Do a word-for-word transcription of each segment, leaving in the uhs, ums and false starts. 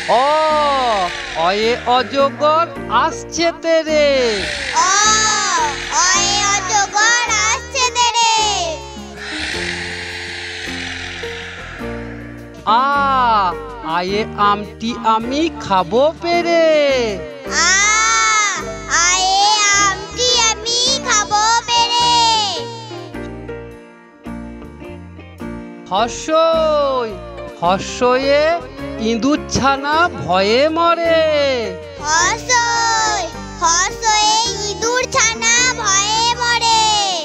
অ অয়ে অজগর আসছে তেরে। অ অয়ে অজগর আসছে তেরে। আ আয়ে আমটি আমি খাবো পেরে। আ আয়ে আমটি আমি খাবো পেরে। হর্ষই হর্ষয়ে ইঁদুর ছানা ভয়ে মরে। হর্ষই হর্ষয়ে ইঁদুর ছানা ভয়ে মরে।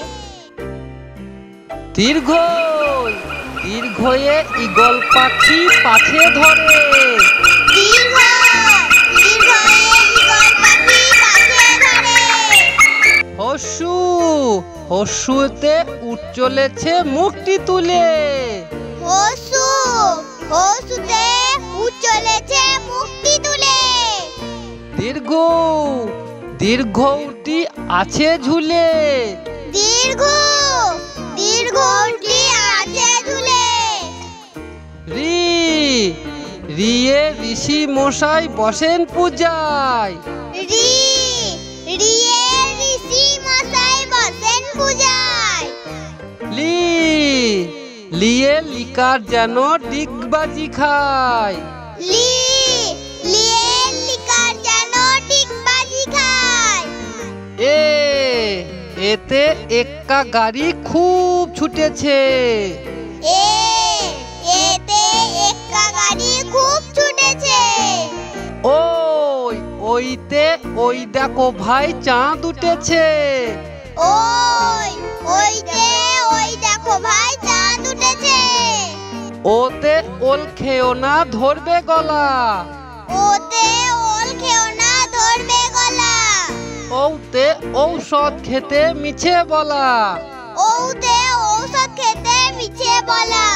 দীর্ঘই দীর্ঘয়ে ঈগল পাখি পাছে ধরে। দীর্ঘ দীর্ঘয়ে ঈগল পাখি পাছে ধরে। হর্ষু হর্ষুতে উঠ চলেছে মুখটি তুলে। হর্ষু হর্ষুতে উঠ চলেছে মুখটি তুলে। দীর্ঘ দীর্ঘ উটি আছে ঝুলে। দীর্ঘ দীর্ঘ উটি আছে ঝুলে। রি রিয়ে ঋষি মশাই বসেন পূজায়। রি রিয়ে ঋষি মশাই বসেন পূজায়। লি লিয়ে লিকার যেন ডিগবাজি খায়। লি লিয়ে লিকার যেন ডিগবাজি খায়। এ এতে এক্কা গাড়ি খুব ছুটেছে। এ এতে এক্কা গাড়ি খুব ছুটেছে। ওই ওইতে ওই দেখো ভাই চাঁদ উঠেছে। ওই ওইতে ওই দেখো ভাই চাঁদ উঠেছে। ওতে ওল খেও না ধরবে গলা। ওতে ওল খেও না ধরবে গলা। ওতে ঔষধ খেতে মিছে বলা। ওতে ঔষধ খেতে মিছে বলা।